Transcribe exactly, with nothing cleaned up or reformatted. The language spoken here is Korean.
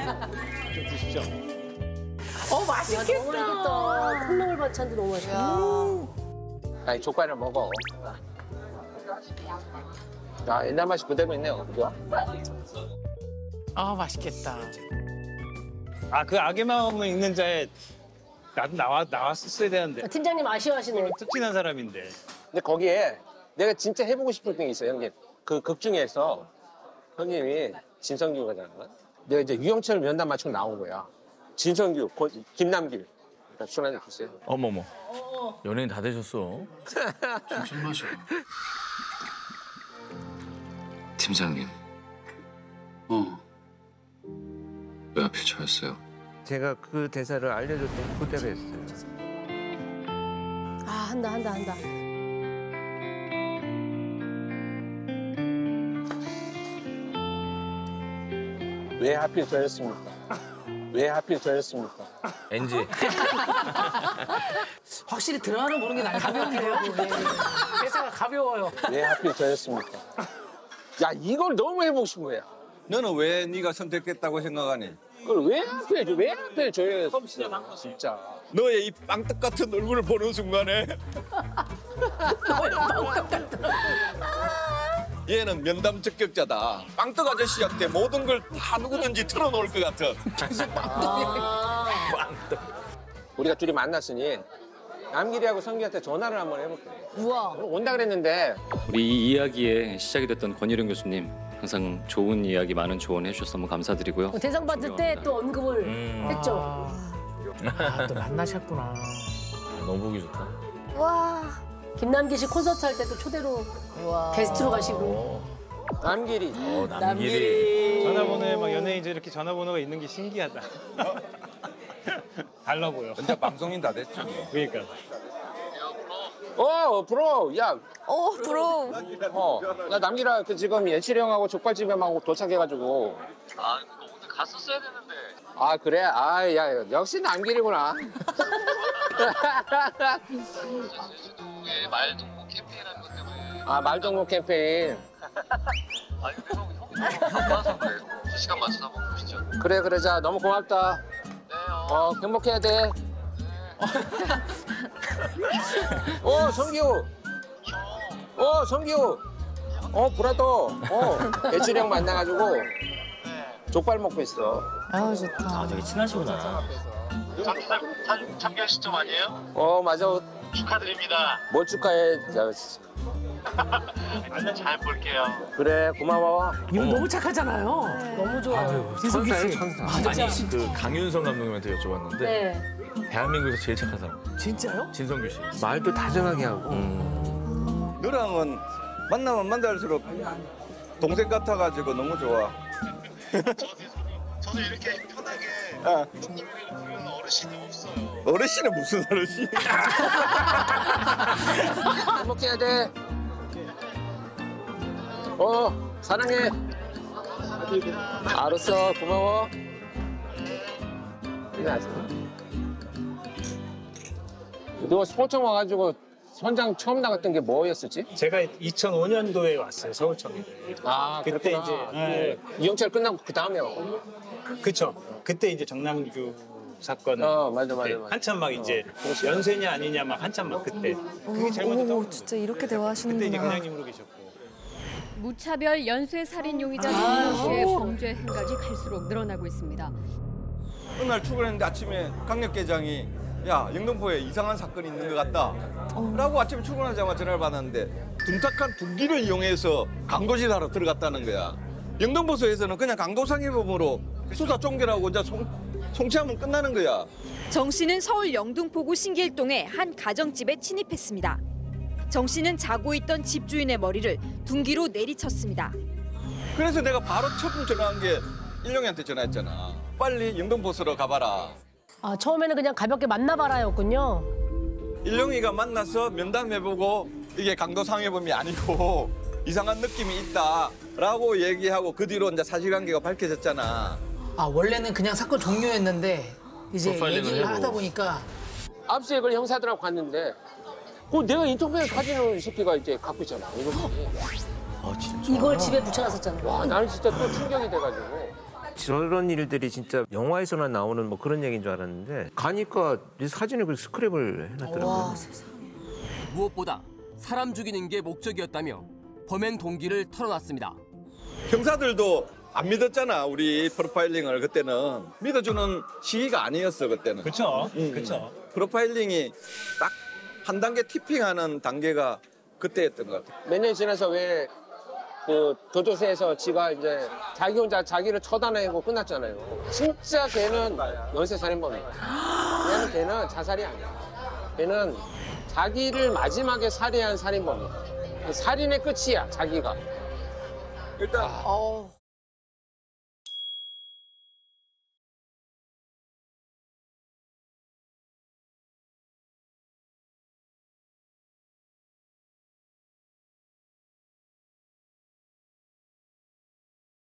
좀 드시죠. 어, 맛있겠다. 야, 너무 맛있겠다. 콩나물 반찬도 너무 맛있겠다. 아니, 족발을 먹어. 야, 옛날 맛이 그대로 있네요. 그죠? 아, 맛있겠다. 아, 그 악의 마음을 읽는 자에 나도 나와, 나왔었어야 되는데. 팀장님 아쉬워하시네. 특진한 사람인데. 근데 거기에 내가 진짜 해보고 싶은 게 있어요, 형님. 그 극 중에서 형님이 진성규가 잖아. 내가 이제 유영철 면담 맞추고 나온 거야. 진성규, 고, 김남길. 술 한잔 주세요. 어머머. 연예인 다 되셨어. 술 마셔. 팀장님. 어. 왜 하필 저였어요? 제가 그 대사를 알려줬더니 그대로 했어요. 아, 한다, 한다, 한다. 왜 하필 저였습니까? 왜 하필 저였습니까? 엔지. 확실히 드라마를 보는 게 나아요. 가벼운데요? 네. 대사가 가벼워요. 왜 하필 저였습니까? 야, 이걸 너무 해보고 싶은 거야. 너는 왜 네가 선택했다고 생각하니? 그걸 왜 하필, 저- 왜 하필 저였습니까? 진짜. 너의 이 빵떡 같은 얼굴을 보는 순간에 얘는 면담 적격자다. 빵떡 아저씨한테 모든 걸 다 누구든지 털어놓을 것 같아. 아, 우리가 둘이 만났으니 남길이하고 성규한테 전화를 한번 해볼게. 우와. 온다 그랬는데 우리 이 이야기의 시작이 됐던 권일용 교수님 항상 좋은 이야기 많은 조언 해주셔서 너무 감사드리고요. 대상 받을 때 또 언급을 음. 했죠. 아, 또 만나셨구나. 너무 보기 좋다. 와. 김남기 씨 콘서트 할 때 또 초대로 게스트로 가시고. 남길이. 어, 남길이. 전화번호에 막 연예인들 이렇게 전화번호가 있는 게 신기하다. 달라 보여. 이제 방송인 다 됐죠. 그러니까. 어, 브로, 야, 어, 부러워. 어, 나 남길아 그 지금 예칠이 형하고 족발집에하고 도착해가지고. 아, 너 오늘 갔었어야 되는데. 아 그래? 아, 야, 역시 남길이구나. 제주도에 말동무 캠페인하는 것 때문에. 아, 말동무 캠페인. 아, 근데 형, 형이 바빠서 그래. 두 시간 맞춰서 한번 보시죠. 그래, 그래, 자, 너무 고맙다. 네, 어. 어, 행복해야 돼. 어, 성규. 어, 성규. 어, 브라더. 어, 예칠이 형 만나가지고 족발 먹고 있어. 아우, 좋다. 아, 되게 친하시구나. 참견 시점 아니에요? 어, 맞아. 축하드립니다. 뭘 축하해. 자, 잘 볼게요. 그래, 고마워. 이분 너무 착하잖아요. 너무 좋아요. 진성기 씨. 아니, 그 강윤성 감독님한테 여쭤봤는데 네. 대한민국에서 제일 착한 사람. 진짜요? 진성규 씨. 말도 다정하게 하고. 너랑은 만나면 만날수록 동생 같아가지고 너무 좋아. 저도 이렇게 편하게 어. 형님을 부르는 어르신이 없어요. 어르신은 무슨 어르신? 행복해야 돼. 어, 사랑해. 알았어, 고마워. 너 서울청 와가지고 현장 처음 나갔던 게 뭐였었지? 제가 이천오 년도에 왔어요, 서울청에. 아, 그때 그랬구나. 이제, 네. 이영철 끝나고 그 다음에 왔거든. 그쵸. 그때 이제 정남규 사건. 어, 맞아, 맞아, 그때 맞아. 한참 막 이제 연쇄냐 아니냐 막 한참 막 그때. 그게 제일 먼저 어머, 떠오르는 진짜 거예요. 이렇게 그때 이제 대화하시는구나. 그냥님으로 계셨고. 무차별 연쇄 살인 용의자 김모 씨의 범죄 행각이 갈수록 늘어나고 있습니다. 어느 날 출근했는데 아침에 강력계장이 야, 영등포에 이상한 사건이 있는 것 같다. 라고 아침에 출근하자마자 전화를 받았는데 둔탁한 둔기를 이용해서 강도질 하러 들어갔다는 거야. 영등포소에서는 그냥 강도상해범으로 수사 종결하고 이제 송, 송치하면 끝나는 거야. 정 씨는 서울 영등포구 신길동의 한 가정집에 침입했습니다. 정 씨는 자고 있던 집주인의 머리를 둔기로 내리쳤습니다. 그래서 내가 바로 처음 전화한 게 일용이한테 전화했잖아. 빨리 영등포소로 가봐라. 아, 처음에는 그냥 가볍게 만나봐라였군요. 일용이가 만나서 면담해보고 이게 강도상해범이 아니고 이상한 느낌이 있다라고 얘기하고 그 뒤로 이제 사실관계가 밝혀졌잖아. 아, 원래는 그냥 사건 종료했는데 이제 프로파일링을 얘기를 해보고. 하다 보니까 압수해 그걸 형사들하고 갔는데 그 내가 인터뷰에 사진을 이 새끼가 이제 갖고 있잖아. 이거. 아, 진짜. 이걸 집에 붙여놨었잖아요. 와, 나는 진짜 또 충격이 돼가지고. 저런 일들이 진짜 영화에서나 나오는 뭐 그런 얘기인 줄 알았는데 가니까 사진을 그 스크랩을 해놨더라고요. 와, 무엇보다 사람 죽이는 게 목적이었다며 범행 동기를 털어놨습니다. 형사들도 안 믿었잖아, 우리 프로파일링을. 그때는 믿어주는 시기가 아니었어, 그때는. 그렇죠. 응, 그렇죠. 프로파일링이 딱 한 단계 티핑하는 단계가 그때였던 것 같아. 몇 년 지나서 왜 그 교도소에서 지가 이제 자기 혼자 자기를 처단하고 끝났잖아요. 진짜 걔는 연쇄살인범이야. 왜냐면 걔는 자살이 아니야. 걔는 자기를 마지막에 살해한 살인범이야. 살인의 끝이야, 자기가. 일단 어.